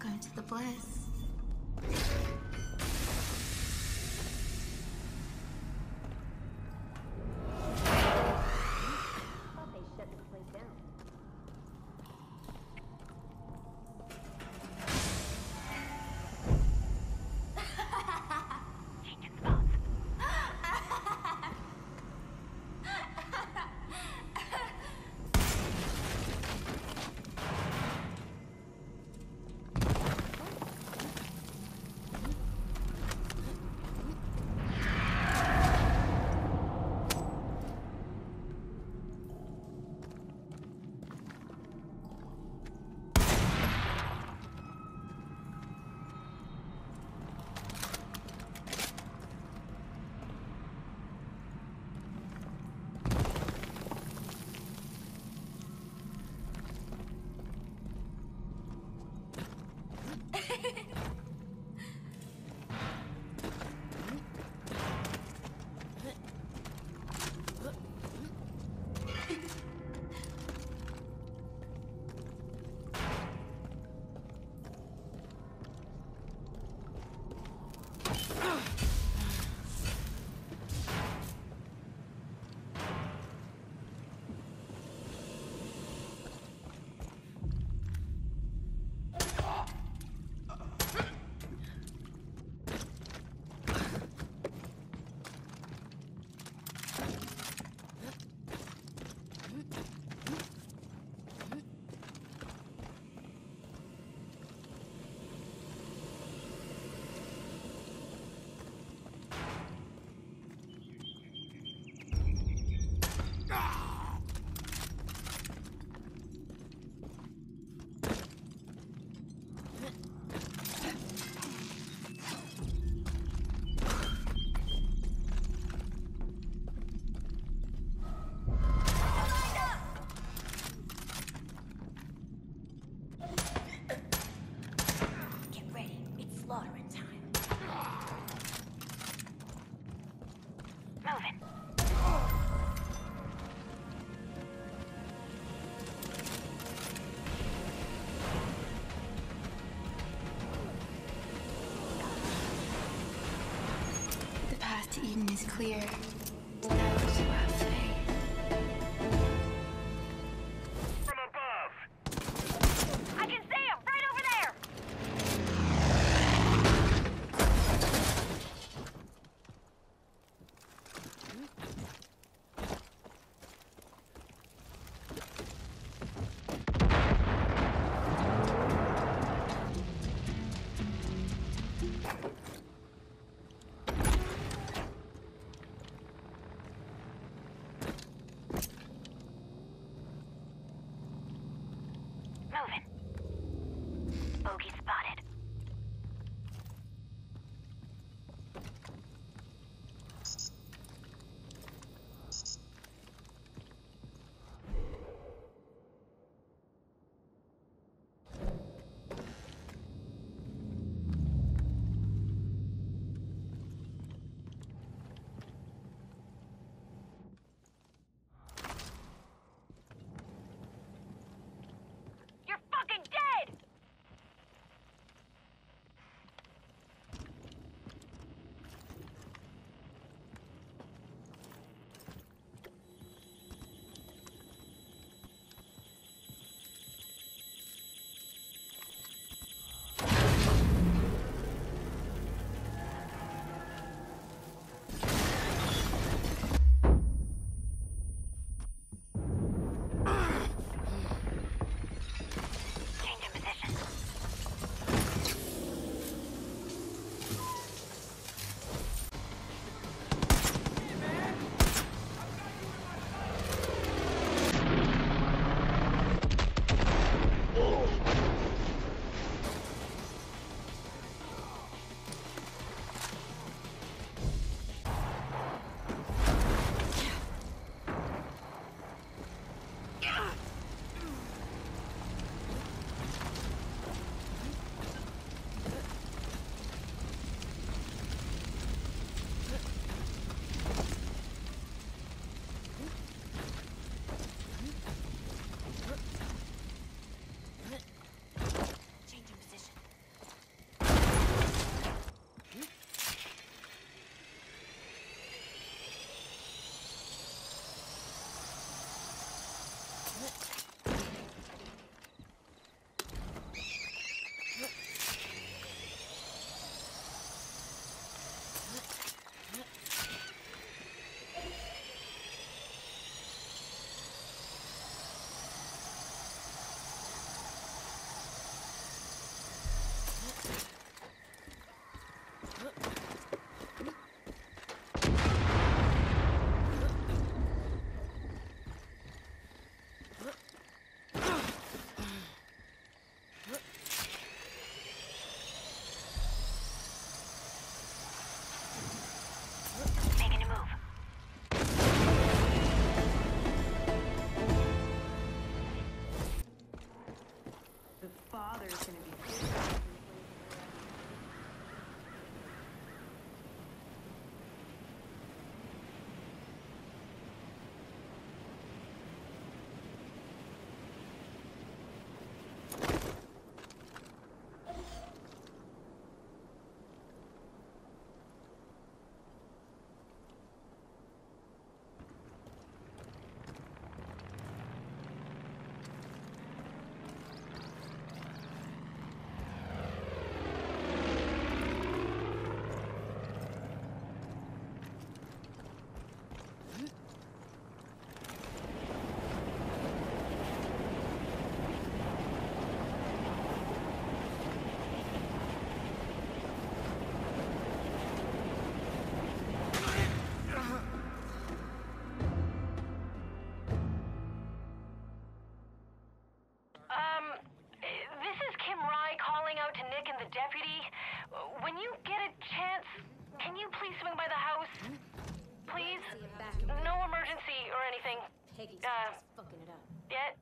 Welcome to the bliss. Thought they shut this place down. The path to Eden is clear. To those who have faith. From above! I can see him right over there! Moving. Bogey spotted. You're fucking dead! yet?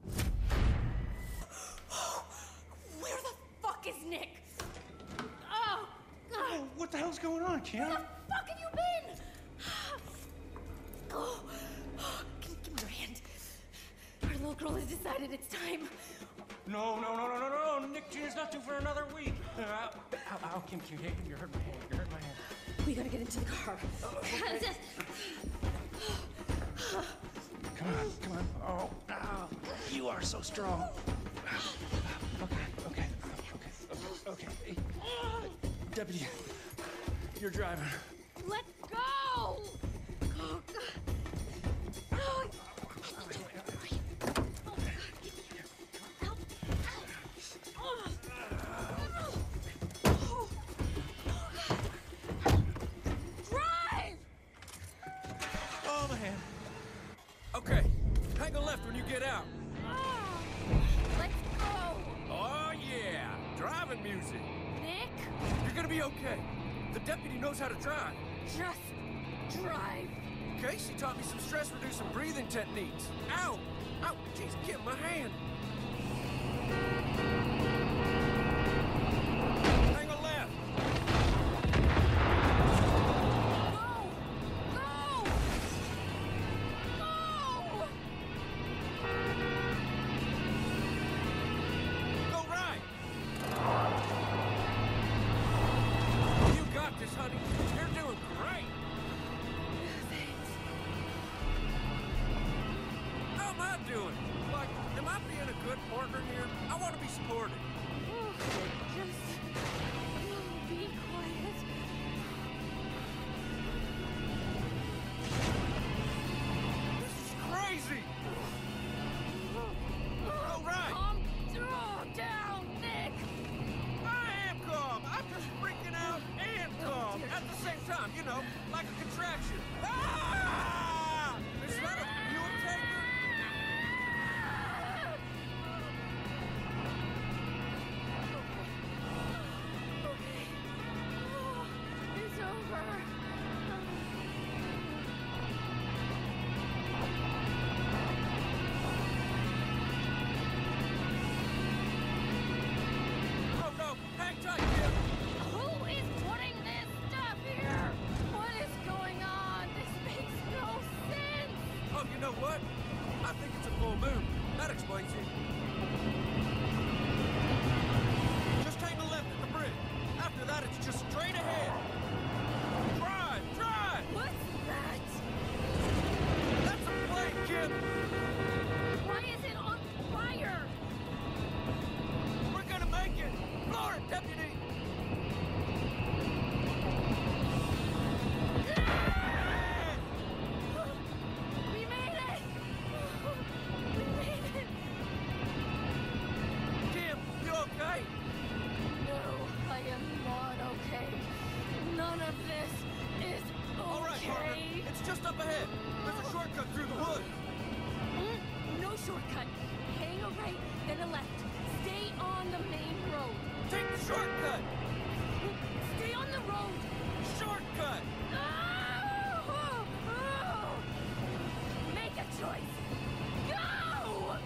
Where the fuck is Nick? Oh, God. What the hell's going on, Kim? Where the fuck have you been? Oh, give me your hand. Our little girl has decided it's time. No. Nick Jr.'s not due for another week. Ow, Kim, you hurt my hand. You hurt my hand. We gotta get into the car. Come on. Oh, ow. You are so strong. Okay. Hey, Deputy, you're driving. Let go! Oh, God. Oh. Drive! Oh, my hand. Okay, hang a left when you get out. Let's go! Oh, yeah, driving music. Nick, You're gonna be okay. The deputy knows how to drive. just drive. Casey taught me some stress-reducing breathing techniques. Ow! Ow! Jeez, get my hand. Hang a left. Go right. You got this, honey. You're doing great. How am I doing? Like, am I being a good partner here? I want to be supported. Just be quiet. This is crazy. Go right. Calm down, Nick. I am calm. I'm just freaking out and calm at the same time. You know, like a contraction. Ah! Is that a Buick taker? Okay. It's over. Oh no! Hang tight, kid. Who is putting this stuff here? What is going on? This makes no sense. Oh, you know what? I think it's a full moon. That explains it. Just hang a left at the bridge. After that, it's just straight ahead. Drive! What's that? That's a plane, kid. Why is it on fire? We're gonna make it. Floor it, deputy. We made it! We made it! Kim, you okay? No, I am not okay. None of this is okay. All right, partner. It's just up ahead. There's a shortcut through the woods. No shortcut. Hang a right, then a left. Stay on the main road. Take the shortcut. Stay on the road. Shortcut. Oh! Make a choice. Go!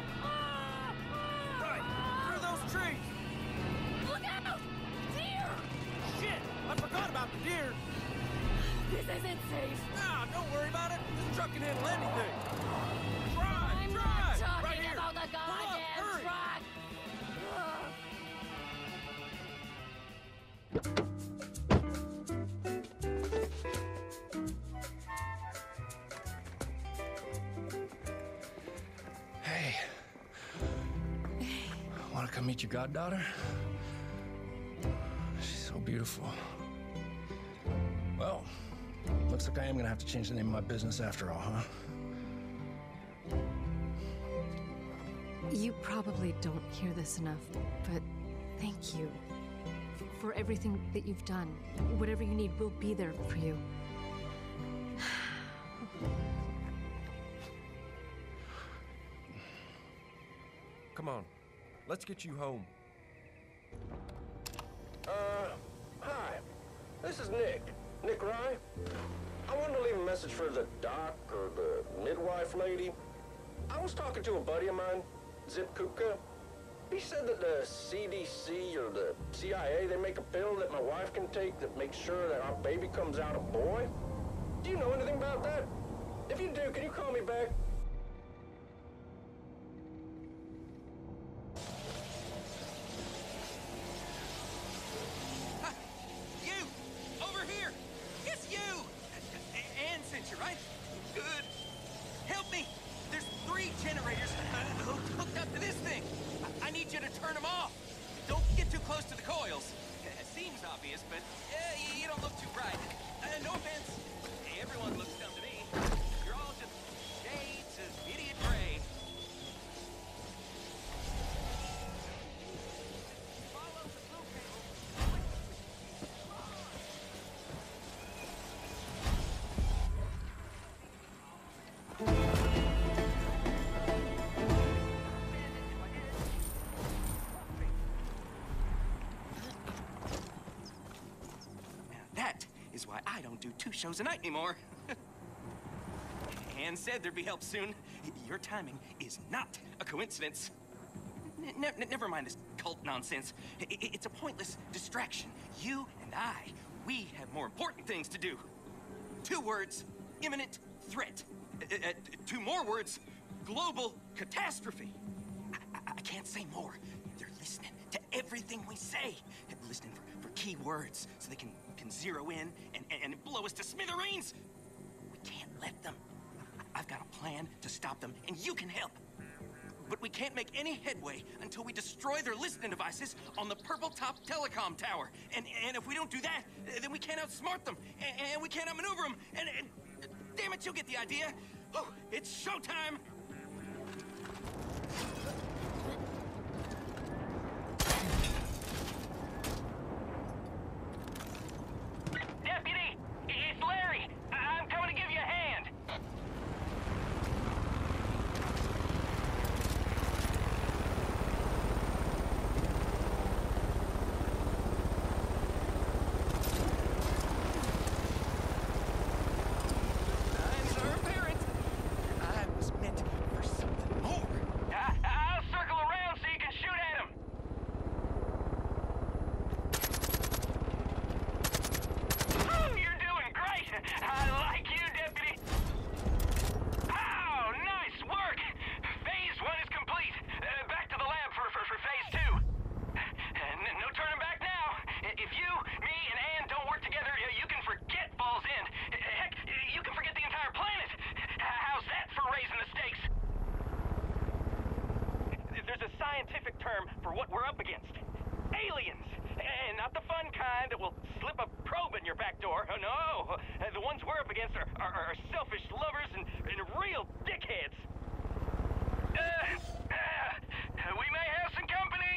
Right. Through those trees. Look out! Deer! Shit. I forgot about the deer. This isn't safe. Nah, don't worry about it. This truck can handle anything. I'm not Drive. talking Right here. about the Pull up, goddamn hurry. truck. Hey. Want to come meet your goddaughter? She's so beautiful. Well, looks like I am gonna have to change the name of my business after all, huh? You probably don't hear this enough, but thank you for everything that you've done. Whatever you need, we'll be there for you. Come on. Let's get you home. Hi. This is Nick. Nick Rye. I wanted to leave a message for the doc or the midwife lady. I was talking to a buddy of mine, Zip Kupka. He said that the CDC or the CIA, they make a pill that my wife can take that makes sure that our baby comes out a boy. Do you know anything about that? If you do, can you call me back? You! Over here! It's you! Ann sent you, right? Good. Help me! There's 3 generators hooked up to this thing. I need you to turn them off. Don't get too close to the coils. It seems obvious, but you don't look too bright. No offense. Everyone looks dumb to me. You're all just shades of idiot gray. Follow the blue cable. That is why I don't do 2 shows a night anymore. Ann said there'd be help soon. Your timing is not a coincidence. Never mind this cult nonsense. It's a pointless distraction. You and I, we have more important things to do. 2 words, imminent threat. 2 more words, global catastrophe. I can't say more. They're listening to everything we say. Listening for key words so they can zero in and blow us to smithereens. We can't let them. I've got a plan to stop them, and you can help. But we can't make any headway until we destroy their listening devices on the Purple Top Telecom Tower. And if we don't do that, then we can't outsmart them, and we can't outmaneuver them, and damn it, you'll get the idea. Oh, it's showtime! Deputy! It's Larry! I'm coming to give you a hand! Signs are apparent. I was meant for something more. I'll circle around so you can shoot at him! You're doing great! I like you, Deputy! Oh, nice work! Phase 1 is complete. Back to the lab for Phase 2. No turning back now. If you, me, and Ann don't work together, you can forget Falls End. Heck, you can forget the entire planet. How's that for raising the stakes? There's a scientific term for what we're up against. Aliens! And not the fun kind that will slip a probe in your back door. Oh, no! The ones we're up against are selfish lovers and real dickheads. We may have some company!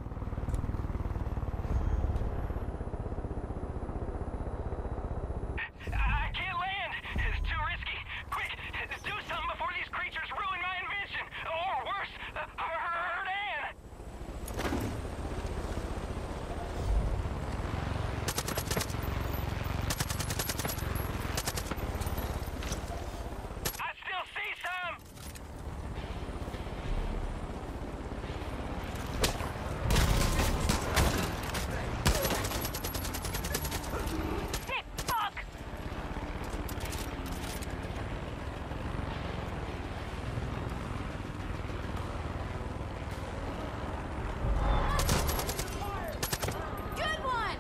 I can't land! It's too risky! Quick! Do something before these creatures ruin my invention! Or worse, hurt Ann! I still see some! Hey, fuck! Good one!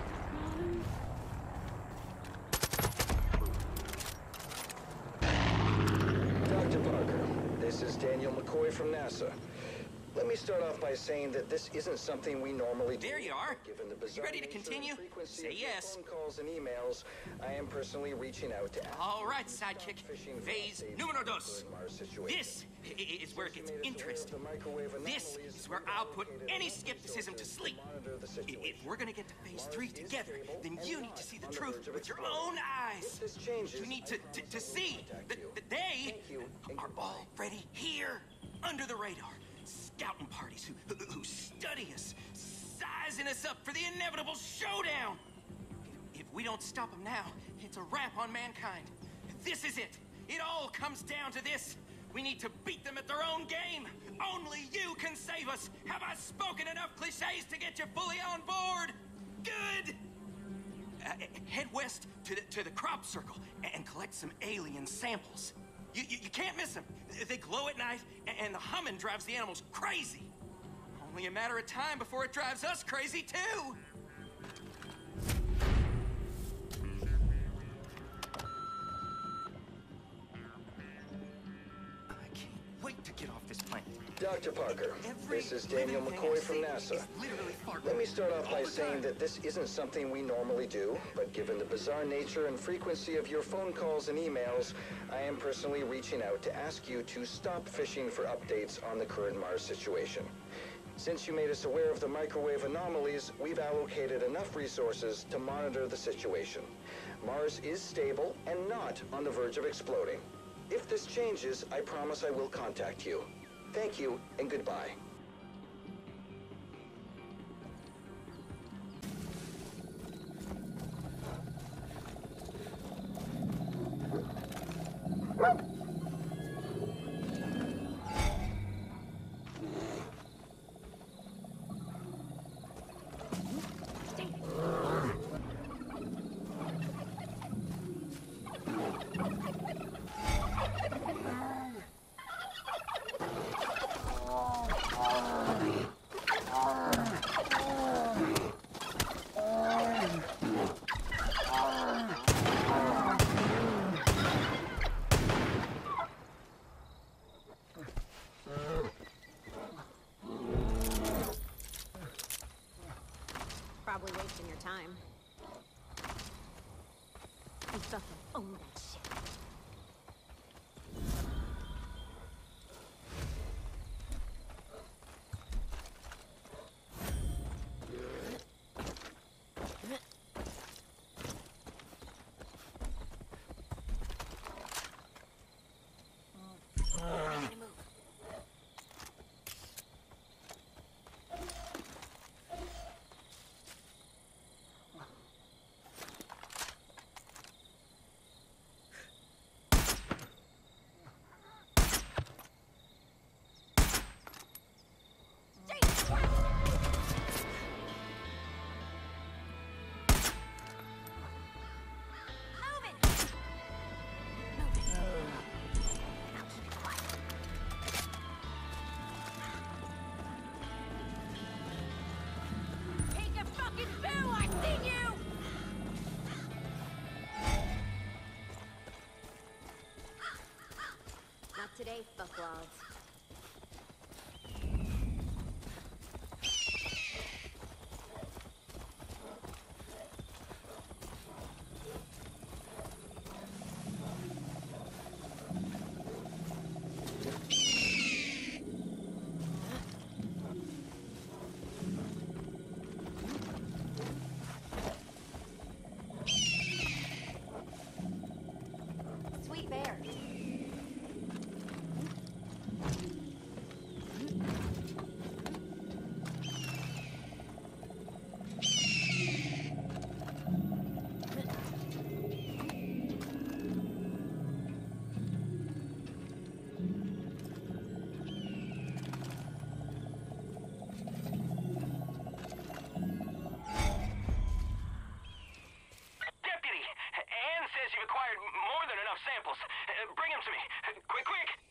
Dr. Parker, this is Daniel McCoy from NASA. Let me start off by saying that this isn't something we normally do. There you are. Given the You bizarre ready to nature and continue? frequency Say of your yes. phone calls and emails, I am personally reaching out to ask All right, you to stop sidekick. fishing for Phase updates numero on the dos. Mars situation. This is where it gets You made us aware of interesting. the microwave This anomalies is where we I'll put located any in skepticism to resources sleep. monitor the situation. If we're gonna get to Phase 3 Mars is together, stable then and you not need to see the on the truth verge of with your exploding. own eyes. If this changes, You need I to promise see contact that you. that they Thank you, and are goodbye. already here, under the radar. Scouting parties who study us, sizing us up for the inevitable showdown. If we don't stop them now, it's a wrap on mankind. This is it. It all comes down to this. We need to beat them at their own game. Only you can save us. Have I spoken enough cliches to get you fully on board? Good. Head west to the crop circle and collect some alien samples. You can't miss them. They glow at night, and the humming drives the animals crazy. Only a matter of time before it drives us crazy, too. I can't wait to get off this planet. Dr. Parker, this is Daniel McCoy from NASA. Let me start off by saying that this isn't something we normally do, but given the bizarre nature and frequency of your phone calls and emails, I am personally reaching out to ask you to stop fishing for updates on the current Mars situation. Since you made us aware of the microwave anomalies, we've allocated enough resources to monitor the situation. Mars is stable and not on the verge of exploding. If this changes, I promise I will contact you. Thank you, and goodbye. Probably wasting your time. You fucking own that shit. Today, fuckwads. Sweet bear. Bring them to me. Quick,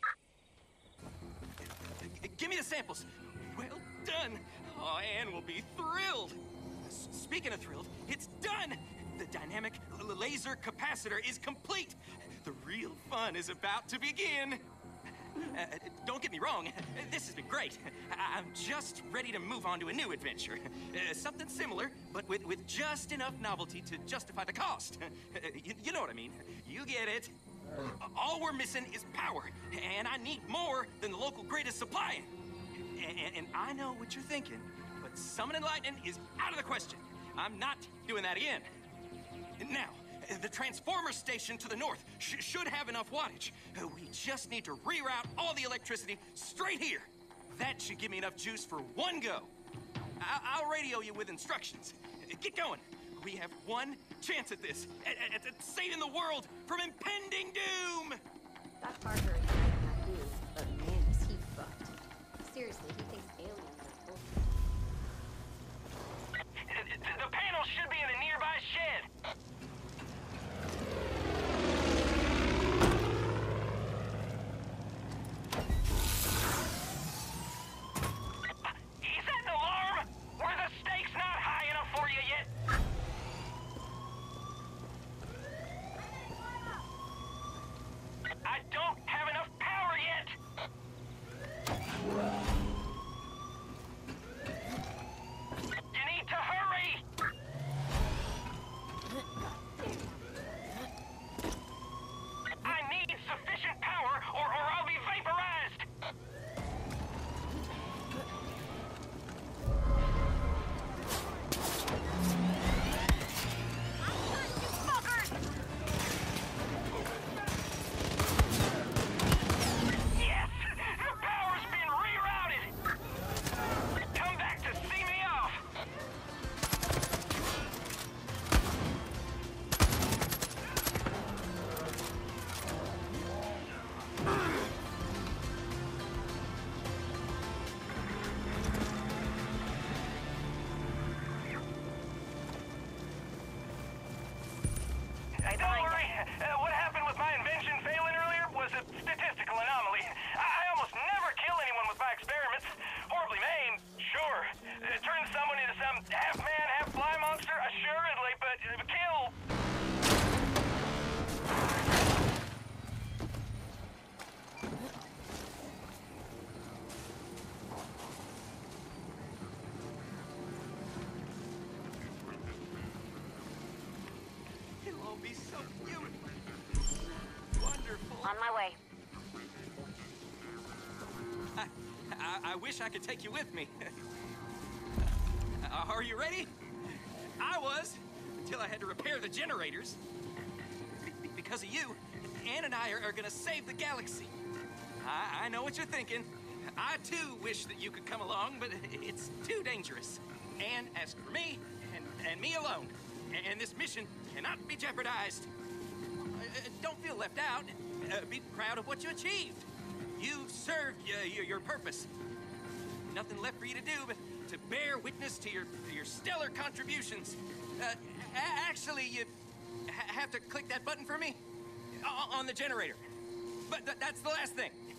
quick! Give me the samples. Well done. Oh, Anne will be thrilled. Speaking of thrilled, it's done. The dynamic laser capacitor is complete. The real fun is about to begin. Don't get me wrong, this has been great. I'm just ready to move on to a new adventure. Something similar, but with just enough novelty to justify the cost. You know what I mean. You get it. All we're missing is power, and I need more than the local grid is supplying. And I know what you're thinking, but summoning lightning is out of the question. I'm not doing that again. Now, the transformer station to the north should have enough wattage. We just need to reroute all the electricity straight here. That should give me enough juice for one go. I'll radio you with instructions. Get going. We have one chance at this, at saving the world from impending doom! That Parker is right, not you. it's horribly maimed, sure. Turn someone into some half-man, half-fly monster, assuredly, but kill... It'll all be so beautiful. Wonderful. On my way. I wish I could take you with me. Are you ready? I was, until I had to repair the generators. Because of you, Anne and I are gonna save the galaxy. I know what you're thinking. I too wish that you could come along, but it's too dangerous. Anne asked for me, and me alone. And this mission cannot be jeopardized. Don't feel left out. Be proud of what you achieved. You served your purpose. Nothing left for you to do but to bear witness to your stellar contributions. Actually, you have to click that button for me on the generator. But that's the last thing.